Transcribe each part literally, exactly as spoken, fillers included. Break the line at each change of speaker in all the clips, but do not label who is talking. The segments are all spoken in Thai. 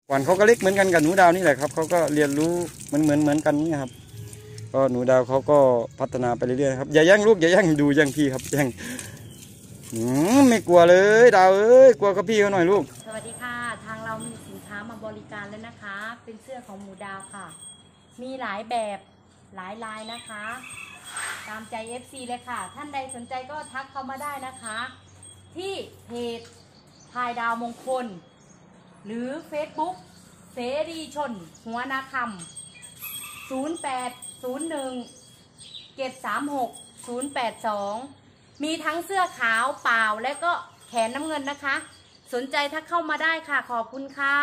หวานเขาก็เล็กเหมือนกันกับหนูดาวนี่แหละครับเขาก็เรียนรู้เหมือนเหมือนเหมือนกันนี่ครับก็หนูดาวเขาก็พัฒนาไปเรื่อยๆครับอย่าแย่งลูกอย่าแย่งดูแย่งพี่ครับแย่งไม่กลัวเลยดาวเอ้ยกลัวกับพี่เขาหน่อยลูก
สวัสดีค่ะทางเรามีสินค้ามาบริการแล้วนะคะเป็นเสื้อของหมูดาวค่ะมีหลายแบบหลายลายนะคะตามใจ เอฟ ซี เลยค่ะท่านใดสนใจก็ทักเข้ามาได้นะคะที่เพจพายดาวมงคลหรือ Facebook เสรีชนหัวนาคำศูนย์แปดศูนย์หนึ่ง เจ็ดสามหก ศูนย์แปดสองมีทั้งเสื้อขาวเปล่าและก็แขนน้ำเงินนะคะสนใจทักเข้ามาได้ค่ะขอบคุณค่ะ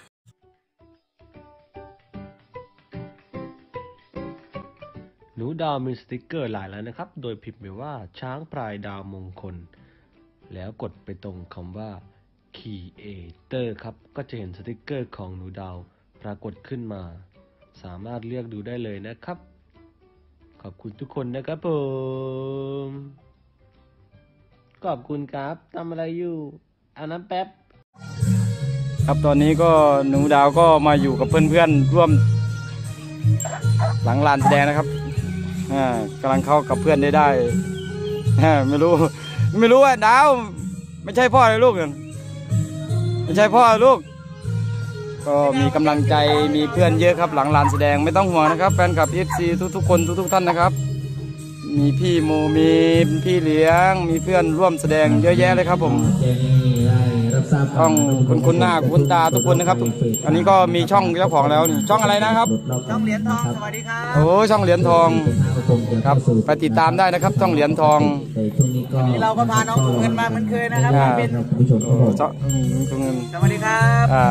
หนูดาวมีสติกเกอร์หลายแล้วนะครับโดยพิมพ์ไปว่าช้างพลายดาวมงคลแล้วกดไปตรงคำว่า Creator ครับก็จะเห็นสติกเกอร์ของหนูดาวปรากฏขึ้นมาสามารถเลือกดูได้เลยนะครับขอบคุณทุกคนนะครับผมขอบคุณครับทำอะไรอยู่เอาน้ำแป๊บ
ครับตอนนี้ก็หนูดาวก็มาอยู่กับเพื่อนๆร่วมหลังลานแสดงนะครับกำลังเข้ากับเพื่อนได้ได้ไม่รู้ไม่รู้ว่าดาวไม่ใช่พ่อเลยลูกไม่ใช่พ่อลูกก็มีกำลังใจมีเพื่อนเยอะครับหลังลานแสดงไม่ต้องห่วงนะครับแฟนคลับ เอฟ ซี ทุกๆคนทุกๆท่านนะครับมีพี่โมมีพี่เลี้ยงมีเพื่อนร่วมแสดงเยอะแยะเลยครับผมต้องคุณคุณหน้าคุณตาทุกคนนะครับอันนี้ก็มีช่องเจ้าของแล้วนี่ช่องอะไรนะครับ
ช่องเหรียญทองสวัสดีครับ
โอ้ช่องเหรียญทองครับไปติดตามได้นะครับช่องเหรียญทอง
นี่เราก็พาน้องถุงเงินมาเหมือนเคยนะครับเป็น
ช่องถุงเงิน
สวัสดีครับ
อ่า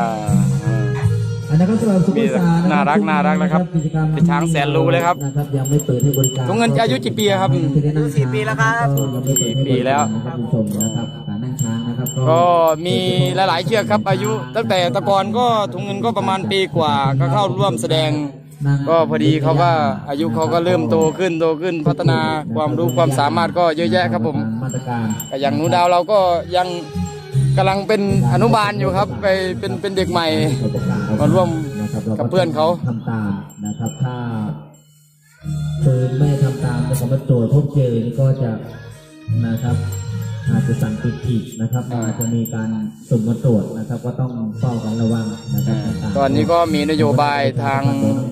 มีน่ารักน่ารักนะครับเป็นช้างแสนรู้เลยครับถุงเงินอายุกี่ปีครับ
สี่ปีแล้วครับ
สี่ปีแล้วก็มีหลายๆเชือกครับอายุตั้งแต่ตะกอนก็ถุงเงินก็ประมาณปีกว่าก็เข้าร่วมแสดงก็พอดีเขาก็อายุเขาก็เริ่มโตขึ้นโตขึ้นพัฒนาความรู้ความสามารถก็เยอะแยะครับผมอย่างหนูดาวเราก็ยังกำลังเป็นอนุบาลอยู่ครับไปเป็นเป็นเด็กใหม่มาร่วมกับเพื่อนเขา
ทำตามนะครับถ้าเพื่อนไม่ทำตามจะมาตรวจพบเจอก็จะนะครับอาจจะสั่งปิดอีกนะครับอาจจะมีการสุ่มมาตรวจนะครับก็ต้องเฝ้ากันระวังนะครับ
ตอนนี้ก็มีนโยบายทาง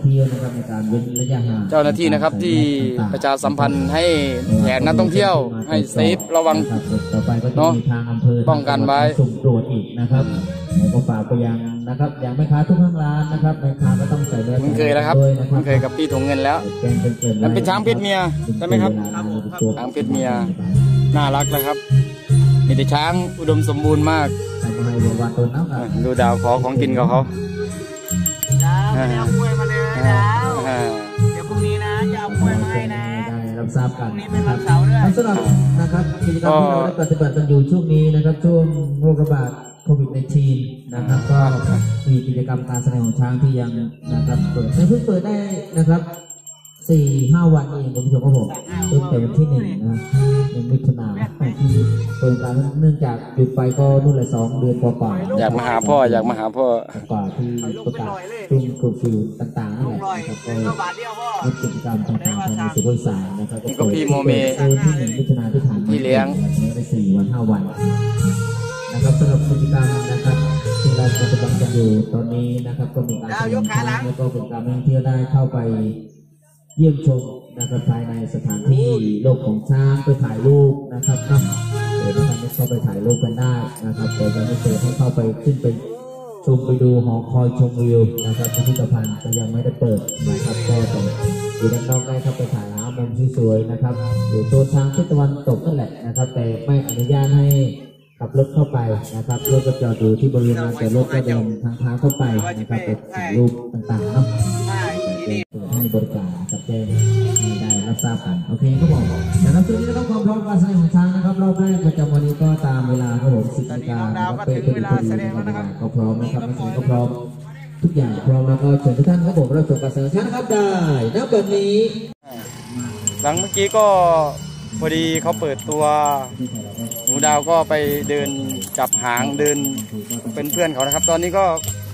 เจ้าหน้าที่นะครับที่ประชาสัมพันธ์ให้แผนนักท่องเที่ยวให้เซฟระวังเนาะป้องกันไว้
สุ่มตรวจอีกนะครับก็ฝากไปยังนะครับอย่างแม่ค้าทุกห้างร้านนะครับแม่ค้าก็ต้องใส่แมส
มันเคยแล้วครับมันเคยกับพี่ถุงเงินแล้วแล้วเป็นช้างเพศเมียใช่ไหมครับช้างเพศเมียน่ารักนะครับมีแต่ช้างอุดมสมบูรณ์มากดูดาวขอของกินกับเขา
ดาวไม่ได้เอากล้วยมาเลยดาวเดี๋ยวพรุ่งนี้นะจะเอากล้วยมาให้นะ
รับทราบกัน
พรุ่งนี้เป็นวันเสาร์ด้วย
สำหรับนะครับกิจกรรมที่เราได้ปฏิบัติกันอยู่ช่วงนี้นะครับช่วงโรคระบาดโควิด สิบเก้า นะครับก็มีกิจกรรมการแสดงของช้างที่ยังนะครับเปิดเพิ่งเปิดได้นะครับสี่ห้าวันเองคุณผู้ชมครับผมเริ่มแต่วันที่หนึ่งนะในมิถุนายนที่เปิดการเนื่องจากหยุดไปก็นู่นเลยสองเดือนกว่า
อยากมาหาพ่ออยากมาหาพ่
อกว่าที่ประกาศตุ้งกลุ่มฟิวต่างๆนี่แหละนะครับก็มีกิจกรรมต่างๆในสุโขทัยนะครับ
ก็พี่โมเม
ที่หนึ่งมิถุนายนที่ผ่านมา
พี่เลี้ยง
ได้สี่วันห้าวันนะครับสำหรับกิจกรรมนะครับที่เราปฏิบัติกันอยู่ตอนนี้นะครับก็มีการแสดงแล้วก็เป็นการท่องเที่ยวได้เข้าไปเยี่ยมชมนะครับภายในสถานที่โลกของช้างไปถ่ายรูปนะครับครับเดี๋ยวท่านเข้าไปถ่ายรูปกันได้นะครับเดี๋ยวจะไม่เปิดให้เข้าไปขึ้นไปชมไปดูหอคอยชมวิวนะครับพิพิธภัณฑ์ก็ยังไม่ได้เปิดนะครับก็ต้องอยู่ด้านนอกได้เข้าไปถ่ายหามุมสวยๆนะครับอยู่โซนทางทิศตะวันตกนั่นแหละนะครับแต่ไม่อนุญาตให้ขับรถเข้าไปนะครับรถก็จอดอยู่ที่บริเวณแต่รถก็เดินทางเท้าเข้าไปนะครับไปถ่ายรูปต่างๆเนาะให้บริการกับแจ้งได้รับทราบกันโอเคครับผมนะครับช่วงนี้นะครับความพร้อมการแสดงของช้างนะครับรอบแรกประจำวันนี้ก็ตามเวลาครับผมสิบนาฬิกาก็เป็นเวลาแสดงแล้วนะครับก็พร้อมนะครับนักแสดงก็พร้อมทุกอย่างพร้อมแล้วก็เชิญทุกท่านครับผมรับชมการแสดงช้างนะครับได้ณแบบนี้
หลังเมื่อกี้ก็พอดีเขาเปิดตัวหนูดาวก็ไปเดินจับหางเดินเป็นเพื่อนเขานะครับตอนนี้ก็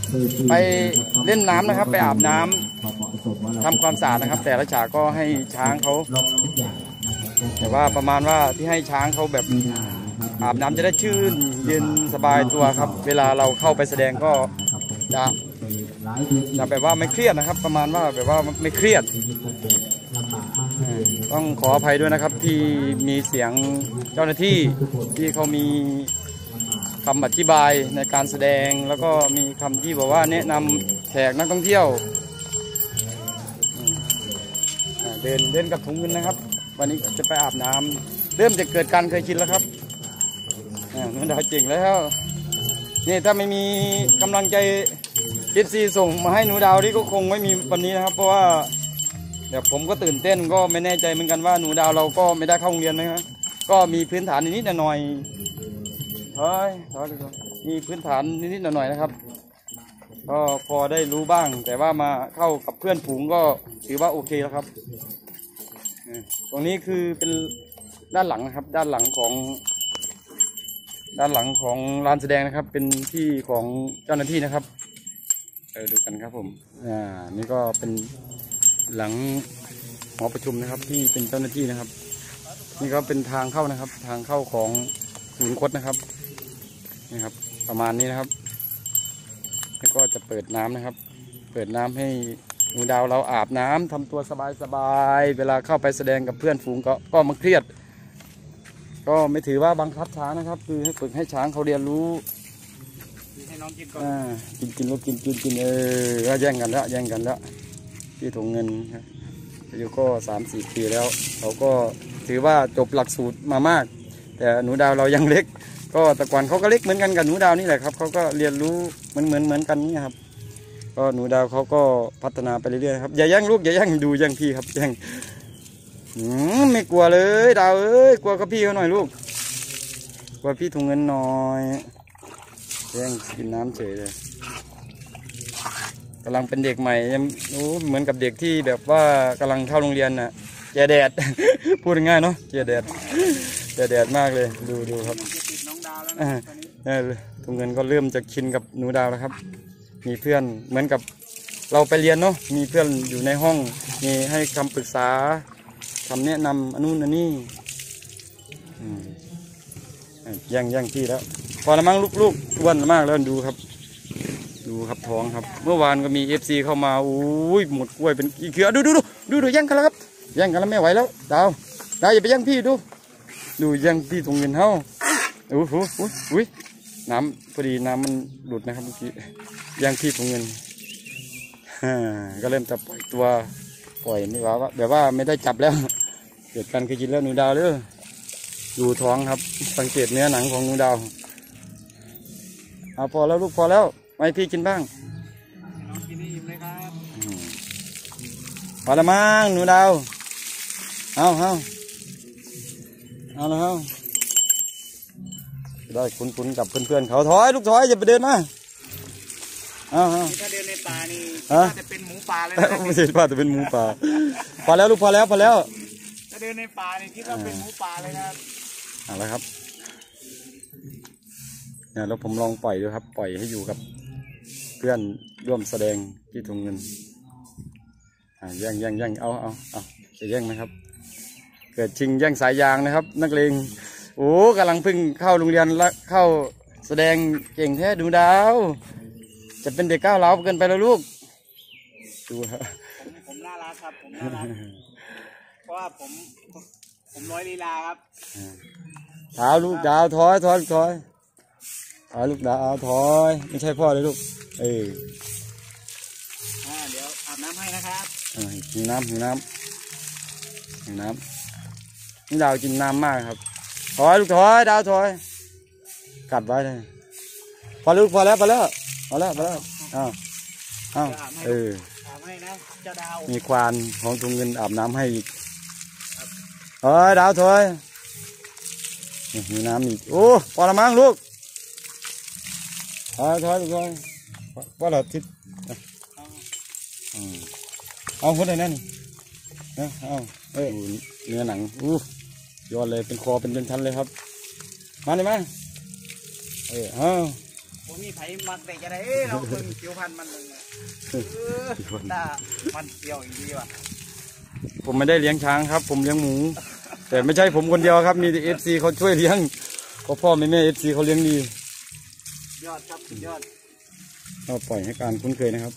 ไปเล่นน้ำนะครับไปอาบน้ำทำความสะอาดนะครับ แต่ละฉากก็ให้ช้างเขาแต่ว่าประมาณว่าที่ให้ช้างเขาแบบอาบน้ำจะได้ชื่นเย็นสบายตัวครับ เวลาเราเข้าไปแสดงก็จะจะแบบว่าไม่เครียดนะครับ ประมาณว่าแบบว่าไม่เครียดต้องขออภัยด้วยนะครับที่มีเสียงเจ้าหน้าที่ที่เขามีคำอธิบายในการแสดงแล้วก็มีคำที่บอกว่าแนะนำแขกนักท่องเที่ยวเดินเดินกับถุงเงินนะครับวันนี้จะไปอาบน้ำเริ่มจะเกิดการเคยชินแล้วครับนุ่นดาวเจ๋งแล้วนี่ถ้าไม่มีกำลังใจเอฟซีส่งมาให้หนูดาวนี่ก็คงไม่มีวันนี้นะครับเพราะว่าเดี๋ยวผมก็ตื่นเต้นก็ไม่แน่ใจเหมือนกันว่าหนูดาวเราก็ไม่ได้เข้าโรงเรียนนะครับก็มีพื้นฐานนิดๆหน่อยๆเฮ้ยมีพื้นฐานนิดๆหน่อยๆนะครับก็พอได้รู้บ้างแต่ว่ามาเข้ากับเพื่อนฝูงก็ถือว่าโอเคแล้วครับตรงนี้คือเป็นด้านหลังนะครับด้านหลังของด้านหลังของลานแสดงนะครับเป็นที่ของเจ้าหน้าที่นะครับเออดูกันครับผมอ่านี่ก็เป็นหลังหอประชุมนะครับที่เป็นเจ้าหน้าที่นะครับนี่ก็เป็นทางเข้านะครับทางเข้าของศูนย์คดนะครับนี่ครับประมาณนี้นะครับแล้วก็จะเปิดน้ำนะครับเปิดน้ำให้หนูดาวเราอาบน้ำทำตัวสบายๆเวลาเข้าไปแสดงกับเพื่อนฝูงก็ก็มาเครียดก็ไม่ถือว่าบังคับช้างนะครับคือให้ฝึกให้ช้างเขาเรียนรู้ให้น้องกินก่อนกินกินลูกกินกินกินเออแย่งกันแล้วแย่งกันแล้วที่ถุงเงินครับอายุก็สามสี่ปีแล้วเขาก็ถือว่าจบหลักสูตรมามากแต่หนูดาวเรายังเล็กก็แต่ก่อนเขาก็เล็กเหมือนกันกับหนูดาวนี่แหละครับเขาก็เรียนรู้เหมือนเหมือนเหมือนกันนี่ครับก็หนูดาวเขาก็พัฒนาไปเรื่อยๆครับอย่าแย่งลูกอย่าแย่งดูแย่งพี่ครับแย่งไม่กลัวเลยดาวเอ้ยกลัวกับพี่เขาหน่อยลูกกลัวพี่ถุงเงินหน่อยแย่งกินน้ำเฉยเลยกำลังเป็นเด็กใหม่ยังเหมือนกับเด็กที่แบบว่ากำลังเข้าโรงเรียนน่ะแกแดด พูดง่ายเนาะแกแดดแกแดดมากเลยดูดูครับถุงเงินก็เริ่มจะชินกับหนูดาวแล้วครับมีเพื่อนเหมือนกับเราไปเรียนเนาะมีเพื่อนอยู่ในห้องมีให้คำปรึกษาคำแนะนำอันนู้นอันนี้ย่างย่างที่แล้วพอละมั้งลูกๆอ้วนมากแล้วดูครับดูครับท้องครับเมื่อวานก็มีเอฟซีเข้ามาอุ้ยหมดกล้วยเป็นกี่เขือดูดูดูดูดูย่างกันแล้วครับย่างกันแล้วไม่ไหวแล้วดาวดาวอย่าไปย่างพี่ดูดูย่างพี่ตรงเงินเท่าโอ้โหอุ้ยน้ำพอดีน้ำมันหลุดนะครับเมื่อกี้ย่างพี่ตรงเงินก็เริ่มจะปล่อยตัวปล่อยไม่ว่าแบบว่าไม่ได้จับแล้วเกิดการเคยกินแล้วหนูดาวเลยดูท้องครับสังเกตเนื้อหนังของหนูดาวเอาพอแล้วลูกพอแล้วไม่พี่กินบ้างกินให้อิ่มเลยครับพอละมั้งหนูดาวเอาเอาเอาแล้วเอาได้คุ้นๆกับเพื่อนๆเขาถอยลูกถอยอย่าไปเดินมาเอาเอา
ถ้าเดินในป่านี่จะเป็นหมูป่าเลย
ไม่ใช่ป่าจะเป็นหมูป่าพอแล้วลูกพอแล้วพอแล้ว
ถ้าเดินในป่านี่คิดว่าเป็นหมูป่าเลยครับ
เอาละครับเนี่ยแล้วผมลองปล่อยดูครับปล่อยให้อยู่กับเพื่อนร่วมแสดงที่ถุงเงินอ่าแย่งแย่งแย่งเอาเอาเอาจะแย่งไหมครับเกิดชิงแย่งสายยางนะครับนักเลงโอ้กำลังพึ่งเข้าโรงเรียนแล้วเข้าแสดงเก่งแท้ดูดาวจะเป็นเด็กก้าวร้าวเกินไปแล้วลูกดูครับ
ผมผมน่ารักครับผมน่ารักเพราะว่าผมผมร้อยลีลาครับ
เท้าลูกดาวถอยถอยถอยถอยลูกดาวถอยไม่ใช่พ่อเลยลูกเออ
อ่าเดี๋ยวอาบน้ำให้นะครับ
อ่าหิวน้ำหิวน้ำหิวน้ำนี่ดาวกินน้ำมากครับถอยลูกถอยดาวถอยกัดไว้เลยพอลูกพอแล้วพอแล้วพอแล้วพอแล้วอ้าวอ้าวเออมีควานของถุงเงินอาบน้ำให้อีกเฮ้ยดาวถอยมีน้ำอีกโอ้พอละมั้งลูกถอยถอยลูกถอยว่าเราทิศเอาคนไหนนั่นนี่เอาเออเนื้อหนังอู้ยอดเลยเป็นคอเป็นชั้นๆเลยครับมาเลยมาเออเอา
ผมมีไผมักแต่จะได้เราเพิ่งผิวพันธุ์มันเลยตามันเกี่ยวอีกดีว่ะ
ผมไม่ได้เลี้ยงช้างครับ ผมเลี้ยงหมู แต่ไม่ใช่ผมคนเดียวครับมีเอฟซีเขาช่วยเลี้ยงก็พ่อแม่แม่เอฟซีเขาเลี้ยงดี
ยอดครับยอด
ก็ปล่อยให้การคุ้นเคยนะครับ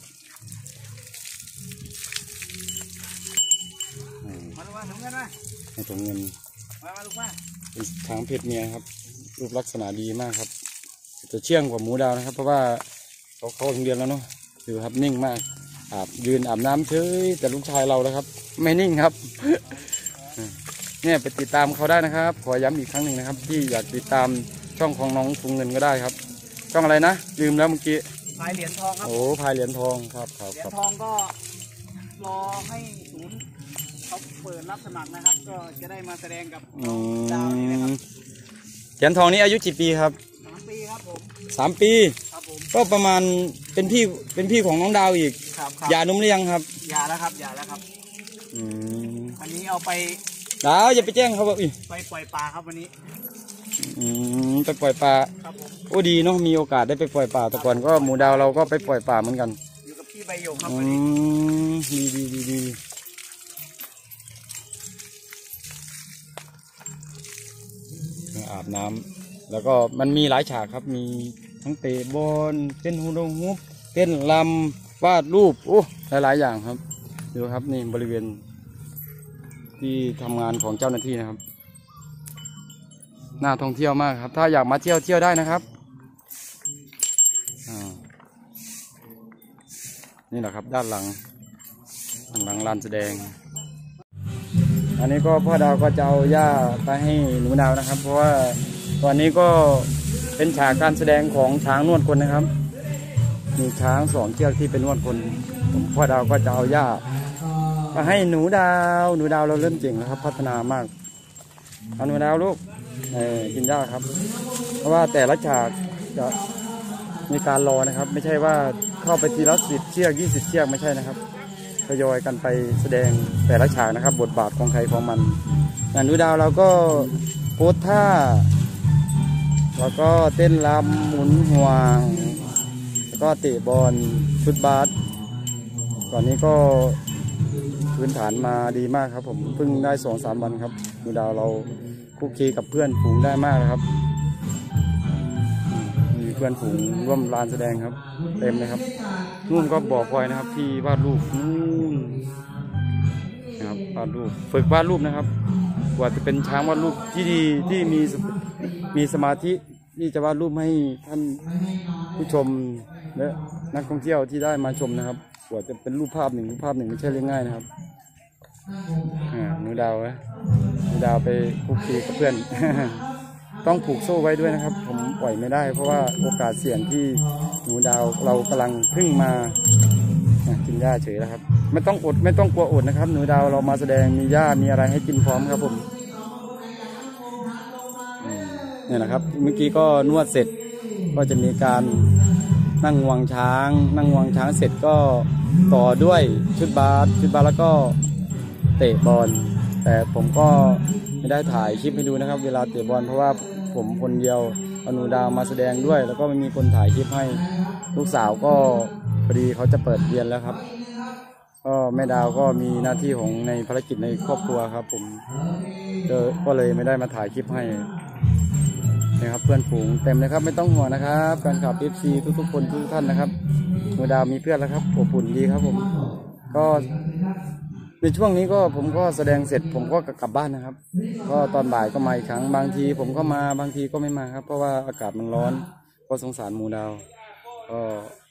มาลูกมาหนุ่มกันมา
ให้ถุงเงิน
มามาลูกมา
เป็นช้างเพศเมียครับ รูปลักษณะดีมากครับจะเชื่องกว่าหมูดาวนะครับ เพราะว่าเขาเข้าโรงเรียนแล้วเนาะดูครับนิ่งมากอาบยืนอาบน้ำเฉยแต่ลูกชายเราแล้วครับ ไม่นิ่งครับ เนี่ยไปติดตามเขาได้นะครับ ขอย้ำอีกครั้งหนึ่งนะครับ ที่อยากติดตามช่องของน้องถุงเงินก็ได้ครับ ช่องอะไรนะลืมแล้วเมื่อกี้
พายเหรียญทองครับ
โอ้พายเหรียญทองครับครับ
เหรีย
ค
ญ
รับ
ทองก็รอให้ศูนย์เขาเปิดรับสมัครนะครับ ก็จะได้มาแสดงกับ
อื
ดาวนี่นะครับ
มเหรียญทองนี้อายุกี่ปีครับ
สามปีครับผม
สามปี
ครับผม
ก็ประมาณเป็นพี่เป็นพี่ของน้องดาวอีก
ครับครับ
หย่านุ่มหรือยังครับ
ยาแล้วครับยาแล้วครับ
อืม
วันนี้เอาไป
ดาวอย่าไปแจ้งเขาบอกอีก
ไปปล่อยปลาครับวันนี้
อืมไปปล่อยปลา
ครับผม
โอ้ดีเนาะมีโอกาสได้ไปปล่อยป่าแต่ก่อนก็หมูดาวเราก็ไปปล่อยป่าเหมือนกัน
อยู่กับพี่ใบหยกครับ
อื
วันนี้
มดีดีดีดีอาบน้ำแล้วก็มันมีหลายฉากครับ มีทั้งเตะบอลเต้นฮูโดฮุบเต้นลำวาดรูปโอ้หลายๆอย่างครับดูครับนี่บริเวณที่ทำงานของเจ้าหน้าที่นะครับน่าท่องเที่ยวมากครับถ้าอยากมาเที่ยวเที่ยวได้นะครับอ่านี่แหละครับด้านหลังด้านหลังลานแสดงอันนี้ก็พ่อดาวก็จะเอาหญ้าไปให้หนูดาวนะครับ เพราะว่าตอนนี้ก็เป็นฉากการแสดงของช้างนวดคนนะครับมีช้างสองเชือกที่เป็นนวดคนผมพ่อดาวก็จะเอาหญ้ามาให้หนูดาวหนูดาวเราเริ่มเก่งแล้วครับ พัฒนามากเอาหนูดาวลูกเออกินหญ้าครับ เพราะว่าแต่ละฉากจะมีการรอนะครับ ไม่ใช่ว่าเข้าไปทีละสิบเชือกยี่สิบเชือกไม่ใช่นะครับทยอยกันไปแสดงแต่ละฉากนะครับ บทบาทของใครของมันอย่างหนูดาวเราก็โพสท่าแล้วก็เต้นรำหมุนห่วงแล้วก็เตะบอลชุดบาสตอนนี้ก็พื้นฐานมาดีมากครับ ผมเพิ่งได้สองสามวันครับหนูดาวเราคุกคีกับเพื่อนฝูงได้มากนะครับมีเพื่อนฝูงร่วมลานแสดงครับเต็มเลยครับนู่นก็บอกพลอยนะครับที่วาดรูปนู่นนะครับวาดรูปฝึกวาดรูปนะครับกว่าจะเป็นช้างวาดรูปที่ดีที่มีมีสมาธิที่จะวาดรูปให้ท่านผู้ชมและนักท่องเที่ยวที่ได้มาชมนะครับกว่าจะเป็นรูปภาพหนึ่งรูปภาพหนึ่งไม่ใช่เรื่องง่ายนะครับอ่าหนูดาวนะหนูดาวไปคุกคีกับเพื่อน ต้องผูกโซ่ไว้ด้วยนะครับ ผมปล่อยไม่ได้เพราะว่าโอกาสเสี่ยงที่หนูดาวเรากำลังเพิ่งมากินหญ้าเฉยแล้วครับไม่ต้องอดไม่ต้องกลัวอดนะครับหนูดาวเรามาแสดงมีหญ้ามีอะไรให้กินพร้อมครับผมเนี่ยนะครับเมื่อกี้ก็นวดเสร็จก็จะมีการนั่งงวงช้างนั่งงวงช้างเสร็จก็ต่อด้วยชุดบาสชุดบาสแล้วก็เตะบอลแต่ผมก็ไม่ได้ถ่ายคลิปให้ดูนะครับเวลาเตะบอลเพราะว่าผมคนเดียวเอาหนูดาวมาแสดงด้วยแล้วก็ไม่มีคนถ่ายคลิปให้ลูกสาวก็พอดีเขาจะเปิดเรียนแล้วครับก็แม่ดาวก็มีหน้าที่ของในภารกิจในครอบครัวครับผมก็เลยไม่ได้มาถ่ายคลิปให้นะครับเพื่อนฝูงเต็มเลยครับไม่ต้องห่วงนะครับแฟนคลับ เอฟ ซี ทุกๆคนทุกท่านนะครับหนูดาวมีเพื่อนแล้วครับอบอุ่นดีครับผมก็ในช่วงนี้ก็ผมก็แสดงเสร็จผมก็กลับบ้านนะครับก็ตอนบ่ายก็มาอีกครั้งบางทีผมก็มาบางทีก็ไม่มาครับเพราะว่าอากาศมันร้อนก็สงสารหมูดาวก็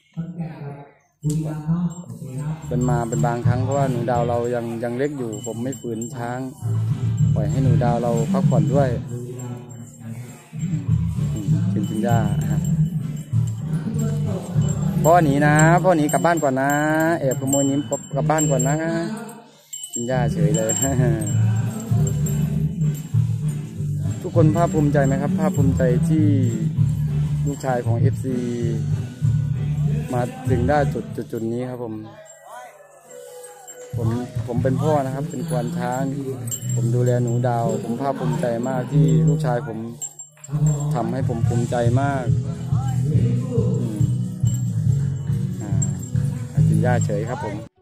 เป็นมาเป็นบางครั้งเพราะว่าหนูดาวเรายังยังเล็กอยู่ผมไม่ฝืนช้างปล่อยให้หนูดาวเราพักผ่อนด้วยกินกินหญ้าครับพ่อหนีนะพ่อหนีกลับบ้านก่อนนะแอบขโมยนิ้มกลับบ้านก่อนนะกินหญ้าเฉยเลย ทุกคนภาคภูมิใจไหมครับภาคภูมิใจที่ลูกชายของ เอฟ ซี มาถึงได้จุดจุดจุดนี้ครับผมผมผมเป็นพ่อนะครับเป็นควานช้างผมดูแลหนูดาวผมภาคภูมิใจมากที่ลูกชายผมทำให้ผมภูมิใจมากอืมอ่ากินหญ้าเฉยครับผม